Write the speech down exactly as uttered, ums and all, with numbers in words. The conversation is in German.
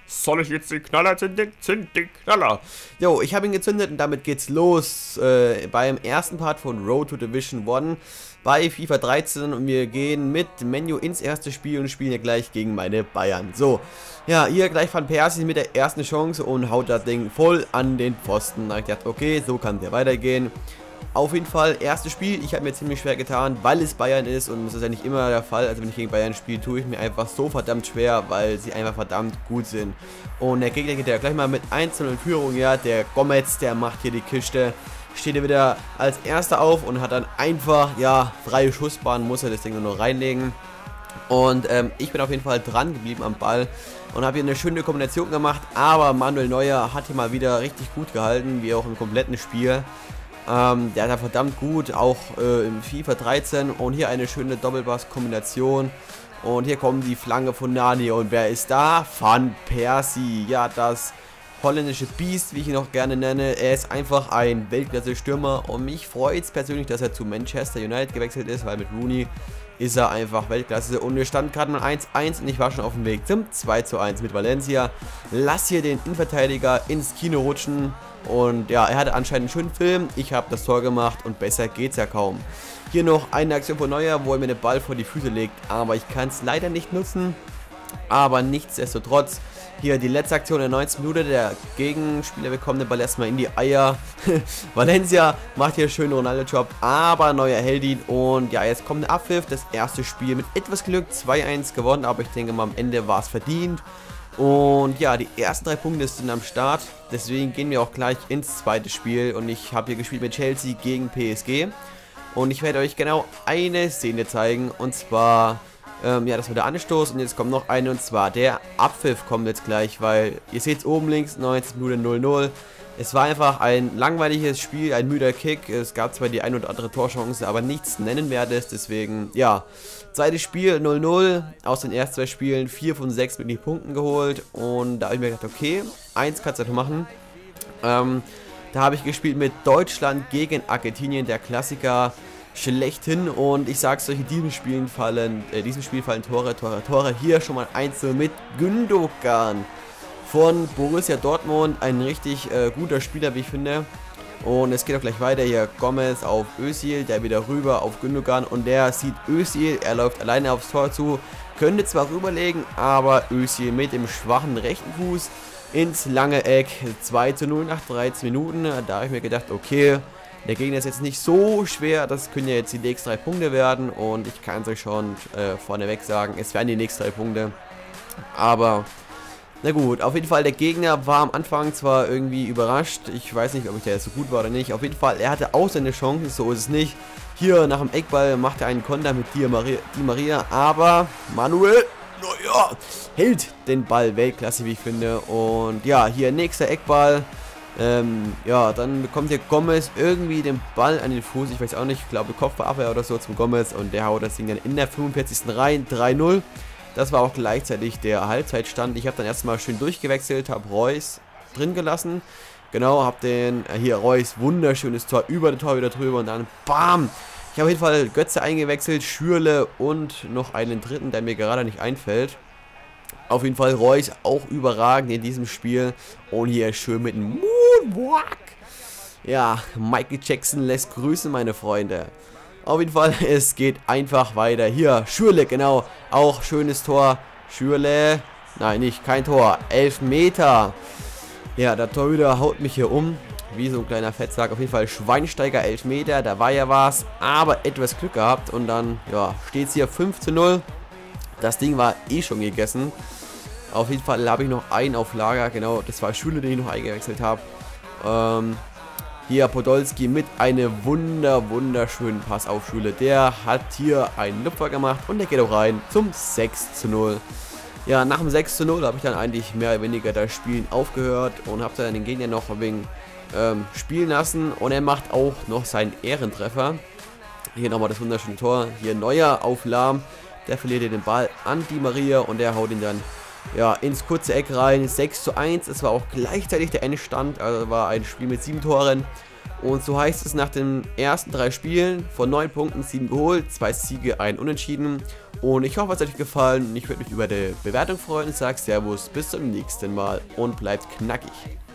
Soll ich jetzt den Knaller zünden? Zünd den Knaller. Jo, ich habe ihn gezündet und damit geht's los äh, beim ersten Part von Road to Division eins bei FIFA dreizehn und wir gehen mit Menu ins erste Spiel und spielen hier gleich gegen meine Bayern. So, ja, hier gleich Van Persie mit der ersten Chance und haut das Ding voll an den Pfosten. Da habe ich gedacht, okay, so kann der weitergehen. Auf jeden Fall, erstes Spiel, ich habe mir ziemlich schwer getan, weil es Bayern ist und das ist ja nicht immer der Fall, also wenn ich gegen Bayern spiele, tue ich mir einfach so verdammt schwer, weil sie einfach verdammt gut sind. Und der Gegner geht ja gleich mal mit eins zu null in Führung, ja, der Gomez, der macht hier die Kiste, steht hier wieder als erster auf und hat dann einfach, ja, freie Schussbahn, muss er das Ding nur noch reinlegen. Und ähm, ich bin auf jeden Fall dran geblieben am Ball und habe hier eine schöne Kombination gemacht, aber Manuel Neuer hat hier mal wieder richtig gut gehalten, wie auch im kompletten Spiel. Ähm, der hat da verdammt gut, auch äh, im FIFA dreizehn und hier eine schöne Doppelpass-Kombination und hier kommt die Flanke von Nani und wer ist da? Van Persie, ja, das holländische Biest, wie ich ihn auch gerne nenne. Er ist einfach ein Weltklasse-Stürmer und mich freut es persönlich, dass er zu Manchester United gewechselt ist, weil mit Rooney ist er einfach Weltklasse und wir standen gerade mal eins eins und ich war schon auf dem Weg zum zwei zu eins mit Valencia. Lass hier den Innenverteidiger ins Kino rutschen und ja, er hatte anscheinend einen schönen Film, ich habe das Tor gemacht und besser geht's ja kaum. Hier noch eine Aktion von Neuer, wo er mir den Ball vor die Füße legt, aber ich kann es leider nicht nutzen, aber nichtsdestotrotz. Hier die letzte Aktion in der neunzigsten Minute, der Gegenspieler bekommt den Ball erstmal in die Eier. Valencia macht hier schön Ronaldo-Job, aber Neuer hält ihn und ja, jetzt kommt der Abpfiff, das erste Spiel mit etwas Glück, zwei eins gewonnen, aber ich denke mal am Ende war es verdient. Und ja, die ersten drei Punkte sind am Start, deswegen gehen wir auch gleich ins zweite Spiel und ich habe hier gespielt mit Chelsea gegen P S G. Und ich werde euch genau eine Szene zeigen und zwar... Ähm, ja, das war der Anstoß und jetzt kommt noch eine und zwar der Abpfiff kommt jetzt gleich, weil ihr seht es oben links, neunzigste Minute null null. Es war einfach ein langweiliges Spiel, ein müder Kick, es gab zwar die ein oder andere Torchance, aber nichts Nennenwertes, deswegen, ja, zweites Spiel null null, aus den ersten zwei Spielen vier von sechs mit den Punkten geholt und da habe ich mir gedacht, okay, eins kannst du noch machen. Ähm, da habe ich gespielt mit Deutschland gegen Argentinien, der Klassiker. Schlechthin und ich sag's euch, in diesem Spiel fallen, äh, diesem Spiel fallen Tore, Tore, Tore. Hier schon mal eins mit Gündogan von Borussia Dortmund, ein richtig äh, guter Spieler, wie ich finde. Und es geht auch gleich weiter, hier Gomez auf Özil, der wieder rüber auf Gündogan und der sieht Özil, er läuft alleine aufs Tor zu, könnte zwar rüberlegen, aber Özil mit dem schwachen rechten Fuß ins lange Eck, zwei zu null nach dreizehn Minuten, da habe ich mir gedacht, okay, der Gegner ist jetzt nicht so schwer, das können ja jetzt die nächsten drei Punkte werden und ich kann es euch schon äh, vorneweg sagen, es werden die nächsten drei Punkte, aber na gut, auf jeden Fall der Gegner war am Anfang zwar irgendwie überrascht, ich weiß nicht, ob ich der jetzt so gut war oder nicht, auf jeden Fall, er hatte auch seine Chancen, so ist es nicht, hier nach dem Eckball macht er einen Konter mit Di Maria, Di Maria aber Manuel Neuer hält den Ball Weltklasse, wie ich finde und ja, hier nächster Eckball. Ähm, ja, dann bekommt hier Gomez irgendwie den Ball an den Fuß, ich weiß auch nicht, ich glaube Kopfabwehr oder so zum Gomez und der haut das Ding dann in der fünfundvierzigsten rein, drei null. Das war auch gleichzeitig der Halbzeitstand. Ich habe dann erstmal schön durchgewechselt, habe Reus drin gelassen. Genau, habe den, äh, hier Reus, wunderschönes Tor, über den Tor wieder drüber und dann BAM! Ich habe auf jeden Fall Götze eingewechselt, Schürrle und noch einen dritten, der mir gerade nicht einfällt. Auf jeden Fall Reus auch überragend in diesem Spiel. Und hier schön mit dem Moonwalk. Ja, Michael Jackson lässt grüßen, meine Freunde. Auf jeden Fall, es geht einfach weiter. Hier, Schürrle, genau. Auch schönes Tor. Schürrle. Nein, nicht, kein Tor. elf Meter. Ja, der Torhüter haut mich hier um. Wie so ein kleiner Fettsack. Auf jeden Fall Schweinsteiger, elf Meter. Da war ja was. Aber etwas Glück gehabt. Und dann, ja, steht es hier fünf zu null. Das Ding war eh schon gegessen. Auf jeden Fall habe ich noch einen auf Lager. Genau, das war Schürrle, den ich noch eingewechselt habe. Ähm, hier Podolski mit einem wunder, wunderschönen Pass auf Schürrle. Der hat hier einen Lupfer gemacht und der geht auch rein zum sechs zu null. Ja, nach dem sechs zu null habe ich dann eigentlich mehr oder weniger das Spielen aufgehört und habe dann den Gegner noch ein wenig ähm, spielen lassen. Und er macht auch noch seinen Ehrentreffer. Hier nochmal das wunderschöne Tor. Hier Neuer auf Lahm. Der verliert den Ball an Di Maria und der haut ihn dann ja, ins kurze Eck rein. sechs zu eins. Es war auch gleichzeitig der Endstand. Also war ein Spiel mit sieben Toren. Und so heißt es nach den ersten drei Spielen von neun Punkten sieben geholt, zwei Siege, ein Unentschieden. Und ich hoffe, es hat euch gefallen. Ich würde mich über die Bewertung freuen und sage Servus, bis zum nächsten Mal und bleibt knackig.